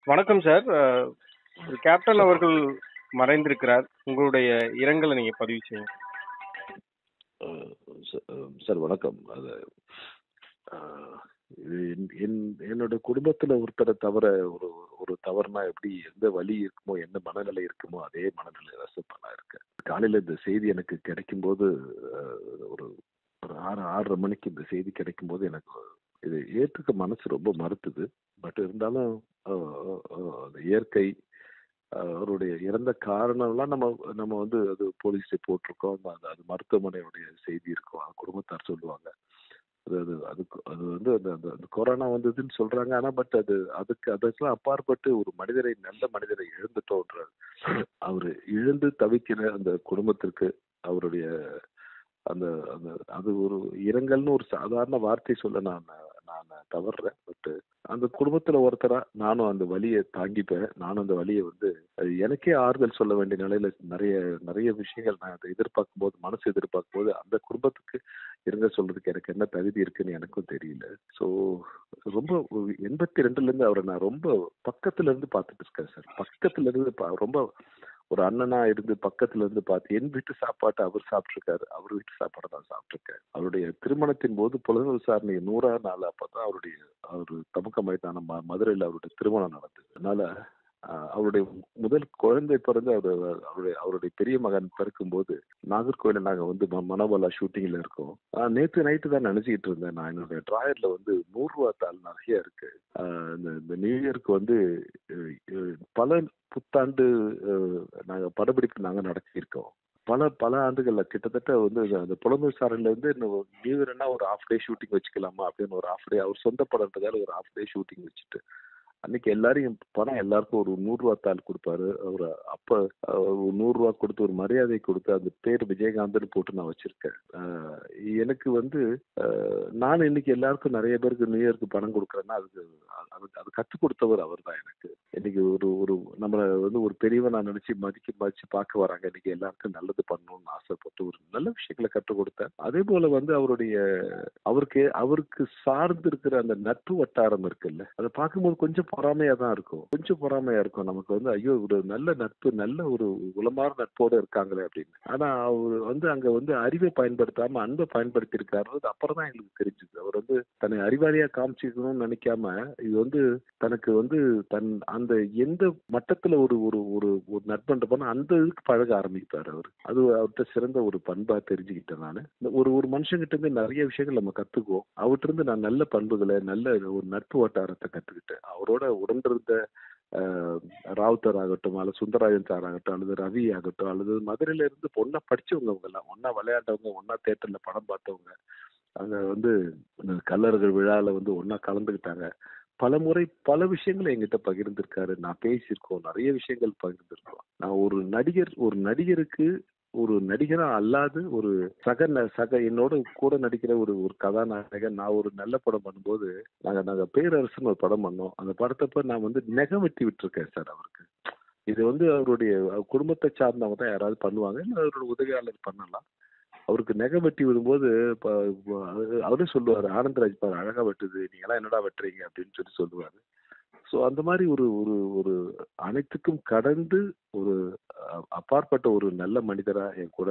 வணக்கம் சார். திரு கேப்டன் அவர்கள் மறைந்திருக்கிறார். உங்களுடைய இரங்கலை நீங்க பதிவு செய்யுங்க. சார் வணக்கம். அது என்னோட குடும்பத்துல ஒருத்தரை தவிர ஒரு ஒரு தவறுனா எப்படி எந்த வலி இருக்குமோ என்ன மனநிலை இருக்குமோ அதே மனநிலை ரசப்பா இருக்கேன். காலையில இந்த செய்தி எனக்கு கிடைக்கும் போது ஒரு ஒரு 6:30 மணிக்கு இந்த செய்தி கிடைக்கும் போது எனக்கு இது ஏற்றுக்க மனசு ரொம்ப மறுத்துது. பட் இருந்தாலும் அந்த இயற்கை அவருடைய இறந்த காரணம்லாம் நம்ம நம்ம வந்து அது போலீஸ் போட்டிருக்கோம். அது மருத்துவமனையுடைய செய்தி இருக்கும். குடும்பத்தார் சொல்லுவாங்க. அது அது அதுக்கு அது வந்து அந்த அந்த அந்த கொரோனா வந்ததுன்னு சொல்றாங்க. ஆனா பட் அதுக்கெல்லாம் அப்பாற்பட்டு ஒரு மனிதரை நல்ல மனிதரை இழந்துட்டோன்ற அவரு இழந்து தவிக்கிற அந்த குடும்பத்திற்கு அவருடைய அந்த அந்த அது ஒரு இரங்கல்னு ஒரு சாதாரண வார்த்தை சொல்ல நான் நான் தவறுறேன். பட் அந்த குடும்பத்துல ஒருத்தரா நானும் அந்த வலியை தாங்கிப்பேன். நானும் அந்த வலியை வந்து எனக்கே ஆறுதல் சொல்ல வேண்டிய நிலையில நிறைய நிறைய விஷயங்கள் நான் அதை எதிர்பார்க்கும் போது மனசு எதிர்பார்க்கும் போது அந்த குடும்பத்துக்கு இருங்க சொல்றதுக்கு எனக்கு என்ன தகுதி இருக்குன்னு எனக்கும் தெரியல. ஸோ ரொம்ப 82ல இருந்து அவரை நான் ரொம்ப பக்கத்துல இருந்து பார்த்துட்டு இருக்கேன் சார். பக்கத்துல இருந்து ரொம்ப ஒரு அண்ணனா இருந்து பக்கத்துல இருந்து பார்த்து என் வீட்டு சாப்பாட்டை அவர் சாப்பிட்டுருக்காரு. அவர் வீட்டு சாப்பாடை நான் சாப்பிட்டுருக்கேன். அவருடைய திருமணத்தின் போது புலன் விசாரணை 100ஆம் நாள் அப்பதான் அவரு தமுக்கமாயிட்டான மதுரையில் அவருடைய திருமணம் நடந்தது. அதனால அவருடைய முதல் குழந்தை பிறந்து அவருடைய பெரிய மகன் பிறக்கும் போது நாகர்கோயில நாங்க வந்து மனோபலா ஷூட்டிங்ல இருக்கோம். நேத்து நைட்டு தான் நினைச்சுக்கிட்டு இருந்தேன். நான் என்னுடைய டிராயர்ல வந்து 100 ரூபா தாள் நிறைய இருக்கு. இந்த நியூ இயருக்கு வந்து பல புத்தாண்டு நாங்க படப்பிடிப்பு நாங்க நடத்தியிருக்கோம். பல பல ஆண்டுகள்ல கிட்டத்தட்ட வந்து அந்த புலம்பு விசாரணையில இருந்து நியூ இயர்னா ஒரு ஹாஃப் டே ஷூட்டிங் வச்சுக்கலாமா அப்படின்னு ஒரு ஹாஃப் டே அவர் சொந்த படம்ன்றதால ஒரு ஹாஃப் டே ஷூட்டிங் வச்சுட்டு அன்னைக்கு எல்லாரையும் பணம் எல்லாருக்கும் ஒரு 100 ரூபா தாள் கொடுப்பாரு. அவரு அப்ப 100 ரூபா கொடுத்து ஒரு மரியாதை கொடுத்து அந்த பேர் விஜயகாந்த்னு போட்டு நான் வச்சிருக்கேன். எனக்கு வந்து நான் இன்னைக்கு எல்லாருக்கும் நிறைய பேருக்கு நியூ இயருக்கு பணம் கொடுக்குறேன்னா அது கற்றுக் கொடுத்தவர் அவர் தான் எனக்கு. இன்னைக்கு ஒரு ஒரு நம்மளை வந்து ஒரு பெரியவன் நான் நினைச்சு மதிச்சு பார்க்க வராங்க. இன்னைக்கு எல்லாருக்கும் நல்லது பண்ணணும்னு ஆசைப்பட்டு ஒரு நல்ல விஷயங்களை கற்றுக் கொடுத்தேன். அதே போல வந்து அவருக்கு சார்ந்து இருக்கிற அந்த நட்பு வட்டாரம் இருக்குல்ல, அதை பார்க்கும்போது கொஞ்சம் பொறாமையா தான் இருக்கும். கொஞ்சம் பொறாமையா இருக்கும் நமக்கு வந்து ஐயோ ஒரு நல்ல நட்பு நல்ல ஒரு உளமாற நட்போட இருக்காங்களே அப்படின்னு. ஆனா அவர் வந்து அங்க வந்து அறிவை பயன்படுத்தாம அன்பை பயன்படுத்தி இருக்காரு. அப்புறம் தான் எங்களுக்கு தெரிஞ்சது. அவர் வந்து தன்னை அறிவாளியா காமிச்சிக்கணும்னு நினைக்காம இது வந்து தனக்கு வந்து அந்த எந்த மட்டத்துல ஒரு ஒரு ஒரு ஒரு நட்புன்ற அந்த இதுக்கு பழக ஆரம்பிப்பாரு அவர். அது அவர்கிட்ட சிறந்த ஒரு பண்பா தெரிஞ்சுக்கிட்டேன் நான். ஒரு மனுஷங்கிட்ட இருந்து நிறைய விஷயங்கள் நம்ம கத்துக்குவோம். அவர்கிட்ட இருந்து நான் நல்ல பண்புகளை நல்ல ஒரு நட்பு வட்டாரத்தை கத்துக்கிட்டேன். அவரோட உடன்றிருந்த ராவுத்தர் ஆகட்டும் அல்லது சுந்தரராஜன் சார் ஆகட்டும் அல்லது ரவி ஆகட்டும் அல்லது மதுரையில இருந்து ஒன்னா படிச்சவங்க அவங்க எல்லாம் ஒன்னா விளையாண்டவங்க ஒன்னா தியேட்டர்ல படம் பார்த்தவங்க அங்க வந்து கல்லர்கள் விழால வந்து ஒன்னா கலந்துக்கிட்டாங்க. பல முறை பல விஷயங்களை எங்கிட்ட பகிர்ந்திருக்காரு. நான் பேசியிருக்கோம். நிறைய விஷயங்கள் பகிர்ந்திருக்கோம். நான் ஒரு நடிகருக்கு ஒரு நடிகரா அல்லாது ஒரு சக என்னோட கூட நடிக்கிற ஒரு ஒரு கதாநாயகன் நான் ஒரு நல்ல படம் பண்ணும்போது நாங்க பேரரசுன்னு ஒரு படம் பண்ணோம். அந்த படத்தப்ப நான் வந்து நெகம் வெட்டி விட்டுருக்கேன் சார் அவருக்கு. இது வந்து அவருடைய குடும்பத்தை சார்ந்தவங்க தான் யாராவது பண்ணுவாங்க, இல்லை அவரோட உதவியாளர் பண்ணலாம். அவருக்கு நெகம் வெட்டி விடும்போது அவரே சொல்லுவாரு, ஆனந்தராஜ் பாரு அழகா வெட்டுது, நீங்க எல்லாம் என்னடா வெட்டுறீங்க அப்படின்னு சொல்லுவாரு. ஸோ அந்த மாதிரி ஒரு ஒரு ஒரு அனைத்துக்கும் கடந்து ஒரு அப்பாற்பட்ட ஒரு நல்ல மனிதரா என் கூட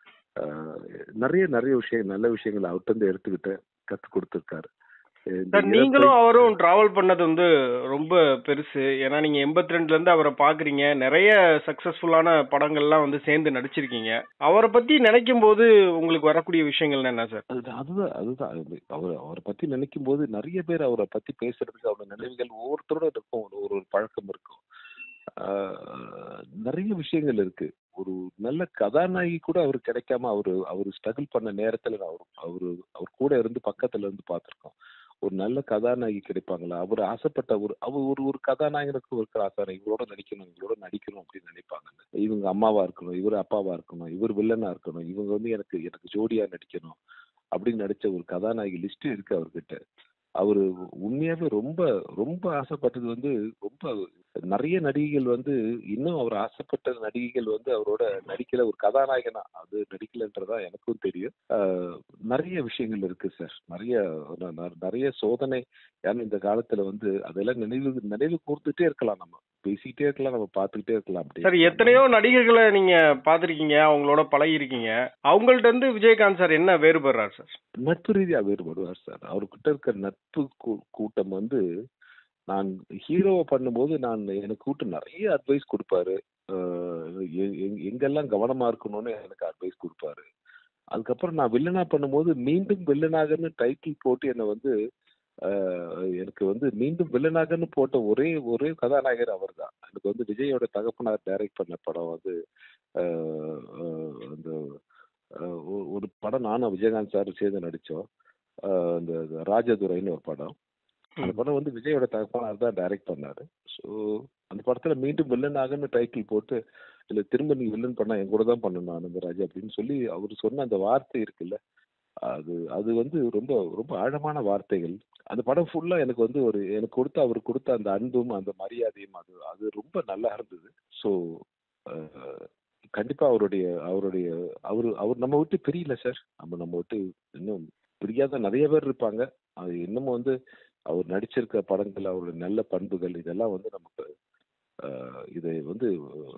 நிறைய நிறைய நல்ல விஷயங்களை அவர்கிட்ட இருந்து எடுத்துக்கிட்டு கற்றுக் கொடுத்துருக்காரு. நீங்களும் அவரும் டிராவல் பண்ணது வந்து ரொம்ப பெருசு. ஏன்னா நீங்க 82ல இருந்து அவரை பாக்குறீங்க. நிறைய சக்சஸ்ஃபுல்லான படங்கள்லாம் வந்து சேர்ந்து நடிச்சிருக்கீங்க. அவரை பத்தி நினைக்கும் போது உங்களுக்கு வரக்கூடிய விஷயங்கள் என்ன சார்? அதுதான் அவரை பத்தி நினைக்கும் போது நிறைய பேர் அவரை பத்தி பேசுறதுக்கு அவரோட நினைவுகள் ஒவ்வொருத்தரோட இருக்கும். ஒரு பழக்கம் இருக்கும். நிறைய விஷயங்கள் இருக்கு. ஒரு நல்ல கதாநாயகி கூட அவரு கிடைக்காம அவரு ஸ்ட்ரகிள் பண்ண நேரத்துல அவர் கூட இருந்து பக்கத்துல இருந்து பார்த்திருக்கோம். ஒரு நல்ல கதாநாயகி கிடைப்பாங்களா? அவர் ஆசைப்பட்ட ஒரு கதாநாயகனுக்கு இருக்கிற ஆசை இவரோட நடிக்கணும் அப்படின்னு நினைப்பாங்க. இவங்க அம்மாவா இருக்கணும், இவர் அப்பாவா இருக்கணும், இவர் வில்லனா இருக்கணும், இவங்க வந்து எனக்கு ஜோடியா நடிக்கணும் அப்படின்னு நடிச்ச ஒரு கதாநாயகி லிஸ்ட் இருக்கு அவர்கிட்ட. அவரு உண்மையாவே ரொம்ப ரொம்ப ஆசைப்பட்டது வந்து ரொம்ப நிறைய நடிகைகள் வந்து இன்னும் அவர் ஆசைப்பட்ட நடிகைகள் வந்து அவரோட நடிக்கல, ஒரு கதாநாயகனா அது நடிக்கலன்றதா எனக்கும் தெரியும். நிறைய விஷயங்கள் இருக்கு சார். நிறைய சோதனை. ஏன்னா இந்த காலத்துல வந்து அதெல்லாம் நினைவு நினைவு கூர்ந்துட்டே இருக்கலாம், நம்ம பேசிக்கிட்டே இருக்கலாம், நம்ம பார்த்துக்கிட்டே இருக்கலாம். அப்படி சார் எத்தனையோ நடிகர்களை நீங்க பாத்திருக்கீங்க, அவங்களோட பழகி இருக்கீங்க. அவங்கள்ட்ட இருந்து விஜயகாந்த் சார் என்ன வேறுபடுறாரு சார்? நட்பு ரீதியா வேறுபடுவார் சார். அவர்கிட்ட இருக்க நட்பு கூட்டம் வந்து நான் ஹீரோவை பண்ணும்போது எனக்கு கூப்பிட்டு நிறைய அட்வைஸ் கொடுப்பாரு. எங்கெல்லாம் கவனமா இருக்கணும்னு எனக்கு அட்வைஸ் கொடுப்பாரு. அதுக்கப்புறம் நான் வில்லனா பண்ணும்போது மீண்டும் வில்லனாகன்னு டைட்டில் போட்டு என்னை வந்து எனக்கு வந்து மீண்டும் வில்லனாகன்னு போட்ட ஒரே ஒரே கதாநாயகர் அவர் தான். எனக்கு வந்து விஜயோட தகப்பனார் டைரக்ட் பண்ண படம் வந்து அந்த ஒரு படம் நானும் விஜயகாந்த் சார் சேர்ந்து நடித்தோம். அந்த ராஜதுரைன்னு ஒரு படம். அந்த படம் வந்து விஜயோட தகப்பனார் தான் டைரக்ட் பண்ணாரு. ஸோ அந்த படத்துல மீண்டும் வில்லனாகன்னு டைட்டில் போட்டு இல்ல திரும்ப நீ வில்லன் பண்ணா என் கூட தான் பண்ணணும் ஆனந்தராஜ் அப்படின்னு சொல்லி அவர் சொன்ன அந்த வார்த்தை இருக்குல்ல, அது அது வந்து ரொம்ப ரொம்ப ஆழமான வார்த்தைகள். அந்த படம் ஃபுல்லா எனக்கு வந்து அவர் கொடுத்த அந்த அன்பும் அந்த மரியாதையும் அது அது ரொம்ப நல்லா இருந்தது. ஸோ கண்டிப்பா அவருடைய அவருடைய அவரு அவர் நம்ம விட்டு பிரியல சார். நம்ம விட்டு இன்னும் பிரியாத நிறைய பேர் இருப்பாங்க. அது இன்னமும் வந்து அவர் நடிச்சிருக்க படங்கள், அவருடைய நல்ல பண்புகள் இதெல்லாம் வந்து நமக்கு இதை வந்து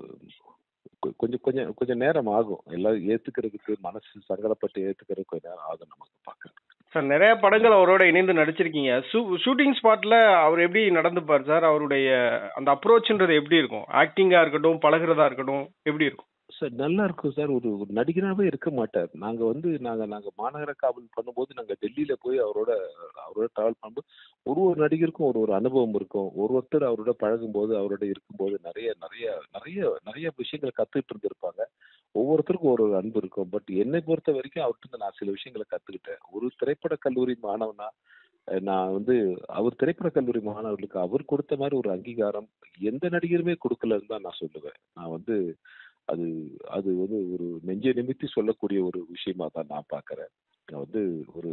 கொஞ்சம் கொஞ்சம் கொஞ்சம் நேரம் ஆகும். எல்லாம் ஏத்துக்கிறதுக்கு, மனசு சங்கடப்பட்டு ஏத்துக்கிறதுக்கு கொஞ்சம் நேரம் ஆகும் நமக்கு பார்க்க. சார் நிறைய படங்கள் அவரோட இணைந்து நடிச்சிருக்கீங்க. ஷூட்டிங் ஸ்பாட்ல அவர் எப்படி நடந்துப்பார் சார்? அவருடைய அந்த அப்ரோச்ன்றது எப்படி இருக்கும்? ஆக்டிங்கா இருக்கட்டும், பழகுறதா இருக்கட்டும், எப்படி இருக்கும் சார்? நல்லா இருக்கும் சார். ஒரு நடிகராகவே இருக்க மாட்டார். நாங்க மாநகர காவல் பண்ணும்போது நாங்க டெல்லியில போய் அவரோட டிராவல் பண்ணும்போது ஒரு நடிகருக்கும் ஒரு அனுபவம் இருக்கும். ஒருத்தர் அவரோட பழகும்போது, அவரோட இருக்கும்போது நிறைய நிறைய நிறைய நிறைய விஷயங்களை கத்துக்கிட்டு இருந்திருப்பாங்க. ஒவ்வொருத்தருக்கும் ஒரு அன்பு இருக்கும். பட் என்னை பொறுத்த வரைக்கும் அவர்கிட்ட நான் சில விஷயங்களை கத்துக்கிட்டேன். ஒரு திரைப்பட கல்லூரி மாணவனா நான் வந்து அவர் திரைப்பட கல்லூரி மாணவர்களுக்கு அவர் கொடுத்த மாதிரி ஒரு அங்கீகாரம் எந்த நடிகருமே கொடுக்கலன்னு தான் நான் சொல்லுவேன். நான் வந்து அது அது வந்து ஒரு நெஞ்சை நிமித்தி சொல்லக்கூடிய ஒரு விஷயமா தான் நான் பார்க்கிறேன். நான் வந்து ஒரு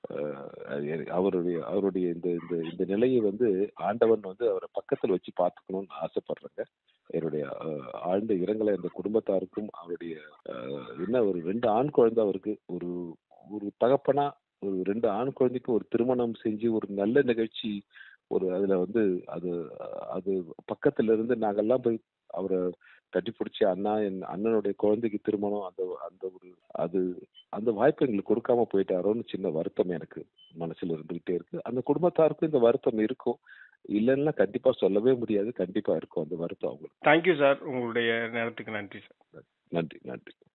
அவருடைய அவருடைய இந்த இந்த இந்த நிலையை வந்து ஆண்டவன் வந்து அவரை பக்கத்தில் வச்சு பார்த்துக்கணும்னு ஆசைப்படுறேங்க. என்னுடைய ஆழ்ந்த இரங்கலை அந்த குடும்பத்தாருக்கும், அவருடைய என்ன ஒரு 2 ஆண் குழந்தை அவருக்கு, ஒரு ஒரு தகப்பனா ஒரு 2 ஆண் குழந்தைக்கு ஒரு திருமணம் செஞ்சு ஒரு நல்ல நிகழ்ச்சி, அதுல வந்து அது அது பக்கத்துல இருந்து நாங்கெல்லாம் போய் அவரை கட்டி பிடிச்சி என் அண்ணனுடைய குழந்தைக்கு திருமணம், அந்த அந்த ஒரு அது அந்த வாய்ப்பு எங்களுக்கு கொடுக்காம போயிட்டாரோன்னு சின்ன வருத்தம் எனக்கு மனசுல இருந்துகிட்டே இருக்கு. அந்த குடும்பத்தாருக்கும் இந்த வருத்தம் இருக்கும். இல்லைன்னா கண்டிப்பா சொல்லவே முடியாது. கண்டிப்பா இருக்கும் அந்த வருத்தம் அவங்களுக்கு. Thank you sir. உங்களுடைய நேரத்துக்கு நன்றி சார். நன்றி நன்றி.